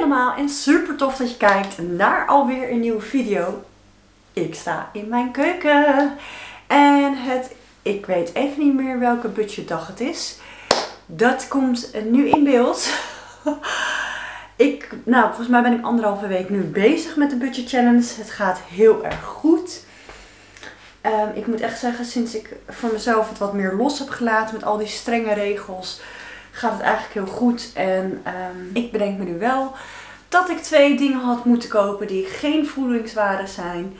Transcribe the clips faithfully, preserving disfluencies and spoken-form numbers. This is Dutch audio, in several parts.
allemaal en super tof dat je kijkt naar alweer een nieuwe video. Ik sta in mijn keuken en het, ik weet even niet meer welke budgetdag het is. Dat komt nu in beeld. Ik, nou, volgens mij ben ik anderhalve week nu bezig met de budget challenge. Het gaat heel erg goed. Um, ik moet echt zeggen, sinds ik voor mezelf het wat meer los heb gelaten met al die strenge regels, gaat het eigenlijk heel goed. En um, ik bedenk me nu wel dat ik twee dingen had moeten kopen die geen voedingswaarde zijn.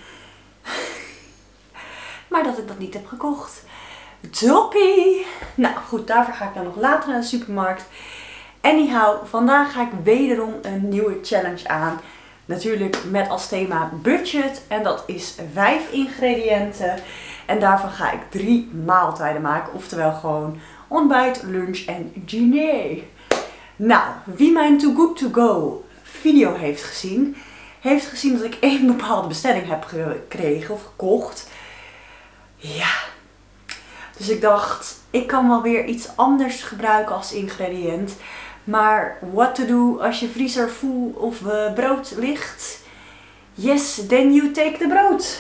Maar dat ik dat niet heb gekocht. Toppie! Nou goed, daarvoor ga ik dan nog later naar de supermarkt. Anyhow, vandaag ga ik wederom een nieuwe challenge aan. Natuurlijk met als thema budget. En dat is vijf ingrediënten. En daarvan ga ik drie maaltijden maken. Oftewel gewoon ontbijt, lunch en diner. Nou, wie mijn Too Good To Go video heeft gezien, heeft gezien dat ik één bepaalde bestelling heb gekregen of gekocht. Ja. Dus ik dacht, ik kan wel weer iets anders gebruiken als ingrediënt. Maar what to do als je vriezer vol of uh, brood ligt? Yes, then you take the brood.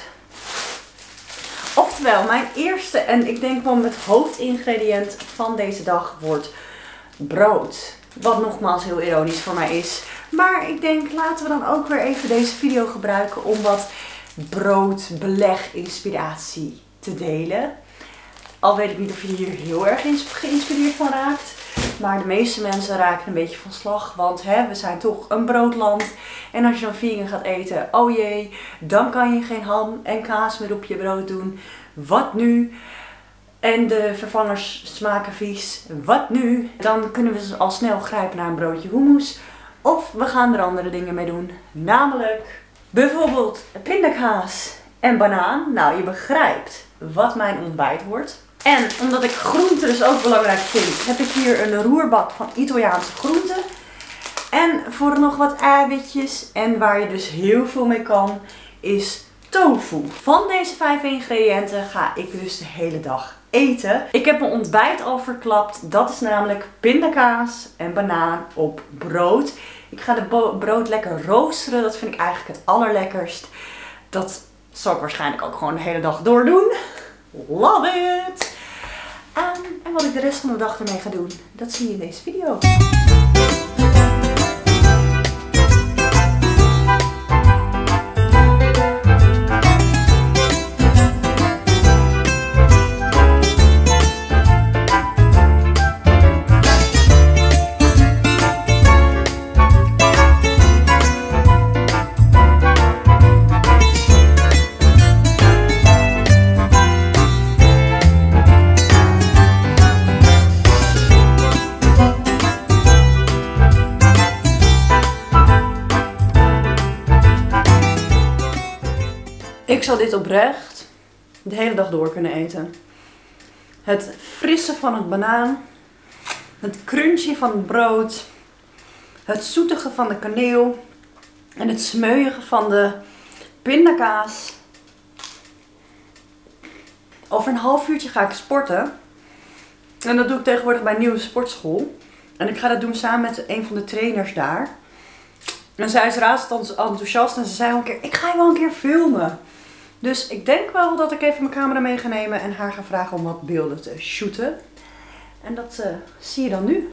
Oftewel, mijn eerste en ik denk wel het hoofdingrediënt van deze dag wordt brood. Wat nogmaals heel ironisch voor mij is. Maar ik denk, laten we dan ook weer even deze video gebruiken om wat broodbeleg inspiratie te delen. Al weet ik niet of je hier heel erg geïnspireerd van raakt. Maar de meeste mensen raken een beetje van slag. Want hè, we zijn toch een broodland. En als je dan vegan gaat eten, oh jee, dan kan je geen ham en kaas meer op je brood doen. Wat nu? En de vervangers smaken vies. Wat nu? Dan kunnen we al snel grijpen naar een broodje hummus. Of we gaan er andere dingen mee doen. Namelijk bijvoorbeeld pindakaas en banaan. Nou, je begrijpt wat mijn ontbijt wordt. En omdat ik groenten dus ook belangrijk vind, heb ik hier een roerbak van Italiaanse groenten. En voor nog wat eiwitjes en waar je dus heel veel mee kan, is tofu. Van deze vijf ingrediënten ga ik dus de hele dag eten. Ik heb mijn ontbijt al verklapt. Dat is namelijk pindakaas en banaan op brood. Ik ga de brood lekker roosteren. Dat vind ik eigenlijk het allerlekkerst. Dat zal ik waarschijnlijk ook gewoon de hele dag door doen. Love it! Um, en wat ik de rest van de dag ermee ga doen, dat zie je in deze video. Ik zal dit oprecht de hele dag door kunnen eten. Het frisse van het banaan, het crunchy van het brood, het zoetige van de kaneel en het smeuïge van de pindakaas. Over een half uurtje ga ik sporten. En dat doe ik tegenwoordig bij een nieuwe sportschool. En ik ga dat doen samen met een van de trainers daar. En zij is razend enthousiast en ze zei al een keer, ik ga je wel een keer filmen. Dus ik denk wel dat ik even mijn camera mee ga nemen en haar ga vragen om wat beelden te shooten. En dat uh, zie je dan nu.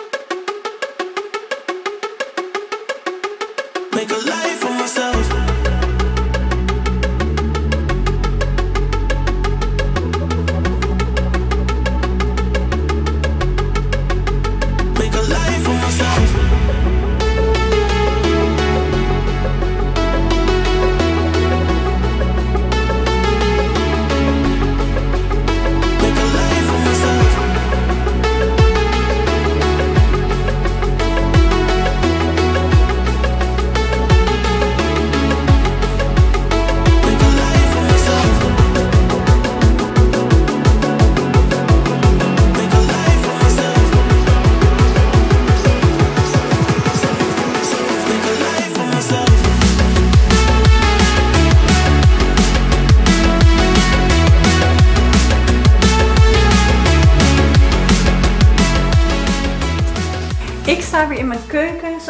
Make a life for myself. Make a life for myself.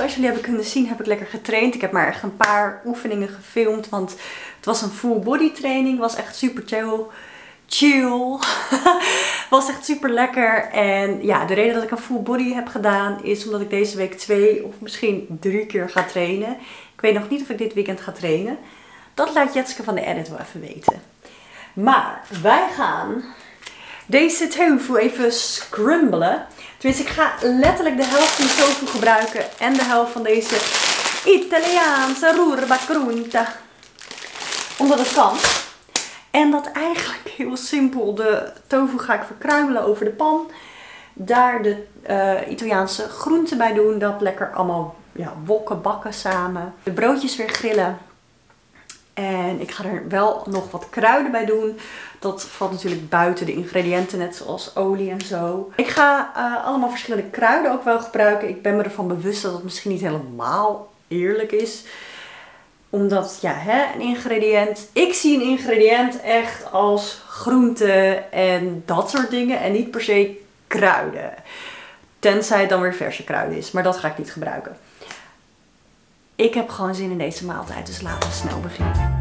zoals jullie hebben kunnen zien heb ik lekker getraind. Ik heb maar echt een paar oefeningen gefilmd, want het was een full body training. Was echt super chill. Chill. Was echt super lekker. En ja, de reden dat ik een full body heb gedaan is omdat ik deze week twee of misschien drie keer ga trainen. Ik weet nog niet of ik dit weekend ga trainen. Dat laat Jetske van de edit wel even weten. Maar wij gaan deze tofu even scrumbelen. Tenminste, ik ga letterlijk de helft van de tofu gebruiken en de helft van deze Italiaanse roerbakgroente. Omdat het kan. En dat eigenlijk heel simpel. De tofu ga ik verkruimelen over de pan. Daar de uh, Italiaanse groenten bij doen. Dat lekker allemaal ja, wokken, bakken samen. De broodjes weer grillen. En ik ga er wel nog wat kruiden bij doen. Dat valt natuurlijk buiten de ingrediënten, net zoals olie en zo. Ik ga uh, allemaal verschillende kruiden ook wel gebruiken. Ik ben me ervan bewust dat het misschien niet helemaal eerlijk is. Omdat, ja, hè, een ingrediënt... Ik zie een ingrediënt echt als groente en dat soort dingen. En niet per se kruiden. Tenzij het dan weer verse kruiden is. Maar dat ga ik niet gebruiken. Ik heb gewoon zin in deze maaltijd, dus laten we snel beginnen.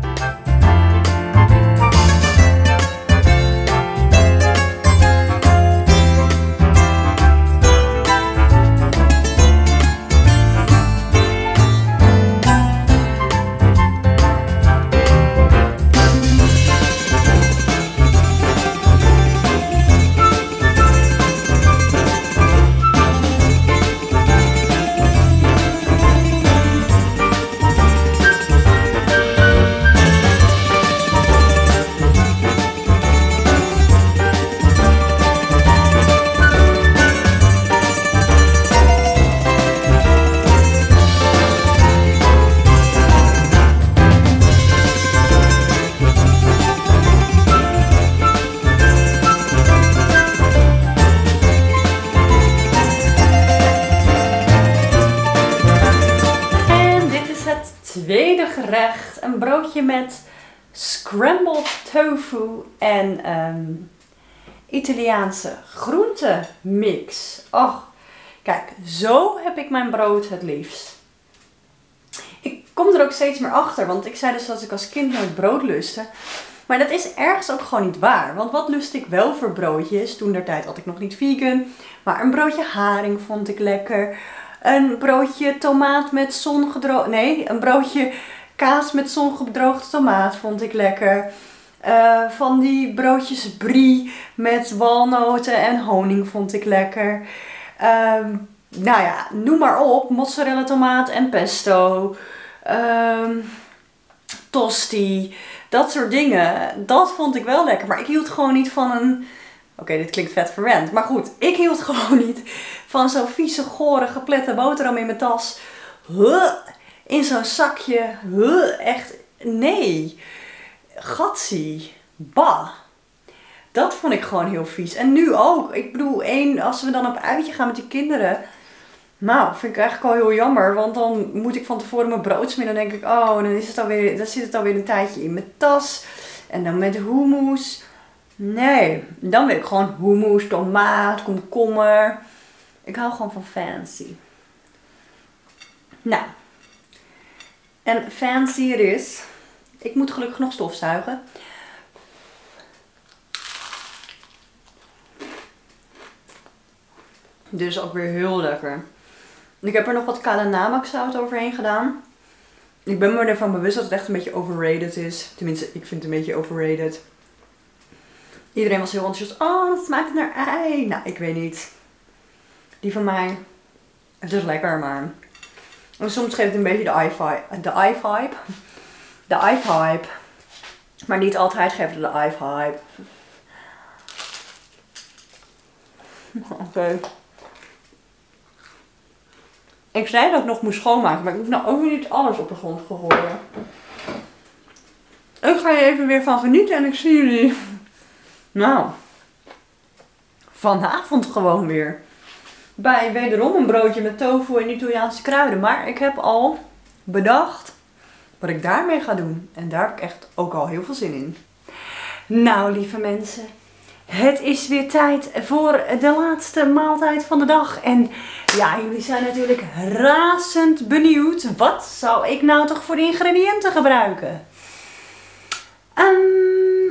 Tweede gerecht, een broodje met scrambled tofu en um, Italiaanse groentemix. Och, kijk, zo heb ik mijn brood het liefst. Ik kom er ook steeds meer achter, want ik zei dus dat ik als kind nooit brood lustte. Maar dat is ergens ook gewoon niet waar. Want wat lust ik wel voor broodjes? Toen der tijd had ik nog niet vegan. Maar een broodje haring vond ik lekker. Een broodje tomaat met zongedroogd... Nee, een broodje kaas met zongedroogde tomaat vond ik lekker. Uh, van die broodjes brie met walnoten en honing vond ik lekker. Uh, nou ja, noem maar op. Mozzarella tomaat en pesto. Uh, tosti. Dat soort dingen. Dat vond ik wel lekker. Maar ik hield gewoon niet van een... Oké, okay, dit klinkt vet verwend. Maar goed, ik hield gewoon niet van zo'n vieze, gore, geplette boterham in mijn tas. Huh, in zo'n zakje. Huh, echt, nee. Gatsie. Bah. Dat vond ik gewoon heel vies. En nu ook. Ik bedoel, één, als we dan op uitje gaan met die kinderen. Nou, vind ik eigenlijk al heel jammer. Want dan moet ik van tevoren mijn brood smeren. Dan denk ik, oh, dan, is het alweer, dan zit het alweer een tijdje in mijn tas. En dan met hummus. Nee, dan wil ik gewoon hummus, tomaat, komkommer. Ik hou gewoon van fancy. Nou. En fancy het is. Ik moet gelukkig nog stofzuigen. Dus ook weer heel lekker. Ik heb er nog wat kale namak zout overheen gedaan. Ik ben me ervan bewust dat het echt een beetje overrated is. Tenminste, ik vind het een beetje overrated. Iedereen was heel enthousiast. Oh, dat smaakt naar ei. Nou, ik weet niet. Die van mij. Het is lekker, maar... En soms geeft het een beetje de eye-vibe. De eye-vibe. De eye-vibe. Maar niet altijd geeft het de eye-vibe. Oké. Okay. Ik zei dat ik nog moest schoonmaken, maar ik hoef nou ook niet alles op de grond te gooien. Ik ga je even weer van genieten en ik zie jullie. Nou. Vanavond gewoon weer. Bij wederom een broodje met tofu en Italiaanse kruiden. Maar ik heb al bedacht wat ik daarmee ga doen. En daar heb ik echt ook al heel veel zin in. Nou, lieve mensen. Het is weer tijd voor de laatste maaltijd van de dag. En ja, jullie zijn natuurlijk razend benieuwd. Wat zou ik nou toch voor de ingrediënten gebruiken? Um,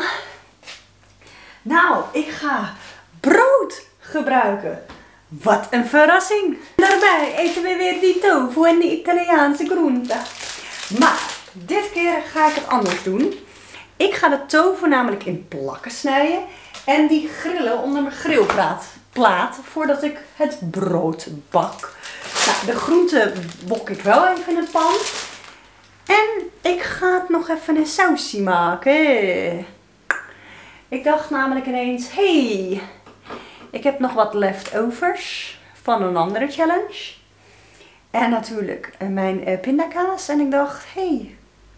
nou, ik ga brood gebruiken. Wat een verrassing. Daarbij eten we weer die tofu en de Italiaanse groenten. Maar dit keer ga ik het anders doen. Ik ga de tofu namelijk in plakken snijden. En die grillen onder mijn grillplaat plaat, voordat ik het brood bak. Nou, de groenten wok ik wel even in een pan. En ik ga het nog even een sausje maken. Ik dacht namelijk ineens, hey, ik heb nog wat leftovers van een andere challenge. En natuurlijk mijn pindakaas. En ik dacht, hey,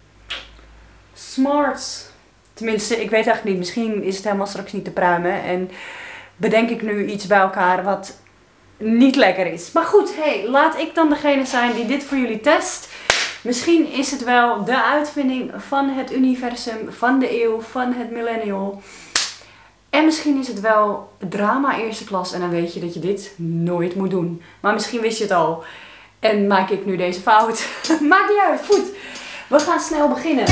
smart. Tenminste, ik weet eigenlijk niet. Misschien is het helemaal straks niet te pruimen. En bedenk ik nu iets bij elkaar wat niet lekker is. Maar goed, hey, laat ik dan degene zijn die dit voor jullie test. Misschien is het wel de uitvinding van het universum, van de eeuw, van het millennial. En misschien is het wel drama eerste klas en dan weet je dat je dit nooit moet doen. Maar misschien wist je het al. En maak ik nu deze fout. Maakt niet uit. Goed, we gaan snel beginnen.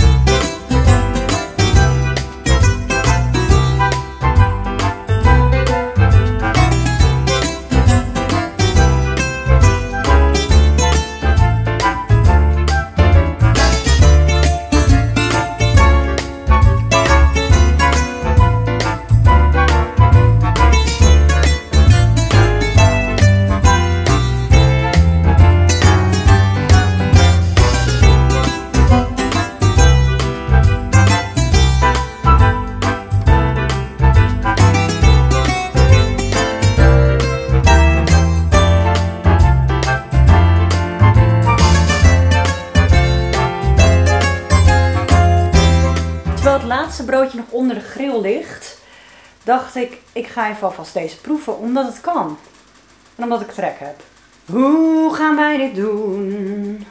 Terwijl het laatste broodje nog onder de grill ligt, dacht ik, ik ga even alvast deze proeven, omdat het kan. En omdat ik trek heb. Hoe gaan wij dit doen?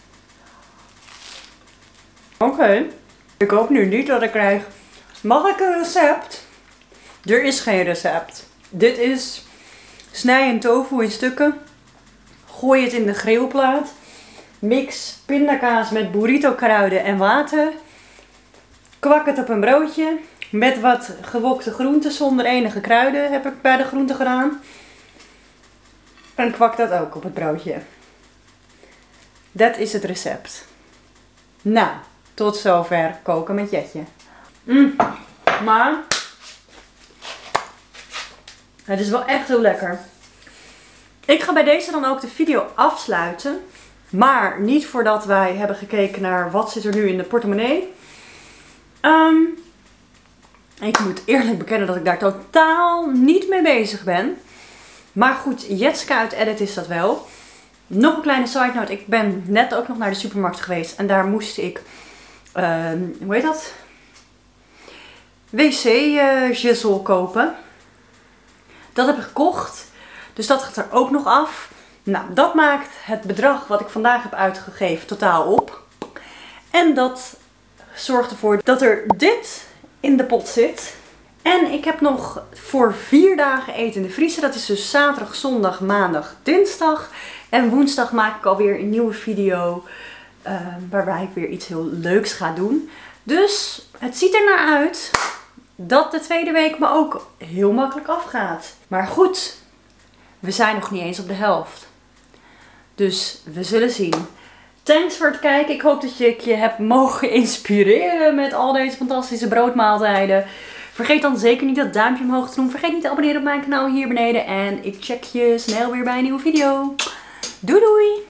Oké. Okay. Ik hoop nu niet dat ik krijg, mag ik een recept? Er is geen recept. Dit is, snij een tofu in stukken. Gooi het in de grillplaat. Mix pindakaas met burrito kruiden en water. Kwak het op een broodje met wat gewokte groenten zonder enige kruiden heb ik bij de groenten gedaan. En kwak dat ook op het broodje. Dat is het recept. Nou, tot zover koken met Jetje. Mm, maar het is wel echt heel lekker. Ik ga bij deze dan ook de video afsluiten. Maar niet voordat wij hebben gekeken naar wat zit er nu in de portemonnee. Um, ik moet eerlijk bekennen dat ik daar totaal niet mee bezig ben. Maar goed, Jetska uit Edit is dat wel. Nog een kleine side note. Ik ben net ook nog naar de supermarkt geweest. En daar moest ik, uh, hoe heet dat? W C-gizzel uh, kopen. Dat heb ik gekocht. Dus dat gaat er ook nog af. Nou, dat maakt het bedrag wat ik vandaag heb uitgegeven totaal op. En dat zorgt ervoor dat er dit in de pot zit. En ik heb nog voor vier dagen eten in de vriezer. Dat is dus zaterdag, zondag, maandag, dinsdag. En woensdag maak ik alweer een nieuwe video. Uh, waarbij ik weer iets heel leuks ga doen. Dus het ziet er naar uit dat de tweede week me ook heel makkelijk afgaat. Maar goed, we zijn nog niet eens op de helft. Dus we zullen zien. Thanks voor het kijken. Ik hoop dat je je hebt mogen inspireren met al deze fantastische broodmaaltijden. Vergeet dan zeker niet dat duimpje omhoog te doen. Vergeet niet te abonneren op mijn kanaal hier beneden. En ik check je snel weer bij een nieuwe video. Doei doei!